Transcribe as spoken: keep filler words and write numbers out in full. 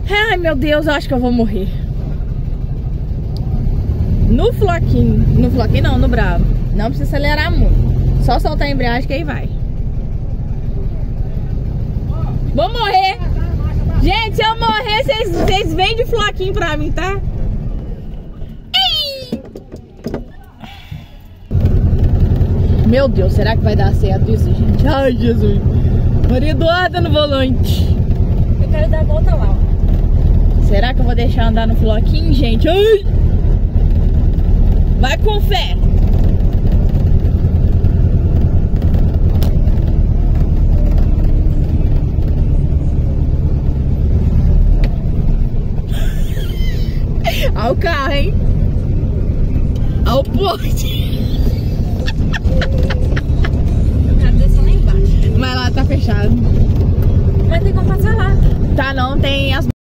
Ai, meu Deus, eu acho que eu vou morrer. No floquinho. No floquinho não, no bravo. Não precisa acelerar muito. Só soltar a embreagem que aí vai. Vou morrer. Gente, se eu morrer, vocês vêm de floquinho pra mim, tá? Ei! Meu Deus, será que vai dar certo isso, gente? Ai, Jesus. Maria Eduarda no volante. Eu quero dar a volta lá, ó. Será que eu vou deixar andar no floquinho, gente? Ai! Vai com fé. Olha o carro, hein? Olha o poste. Eu quero descer lá embaixo. Mas lá tá fechado. Mas tem como passar lá. Tá, não, tem as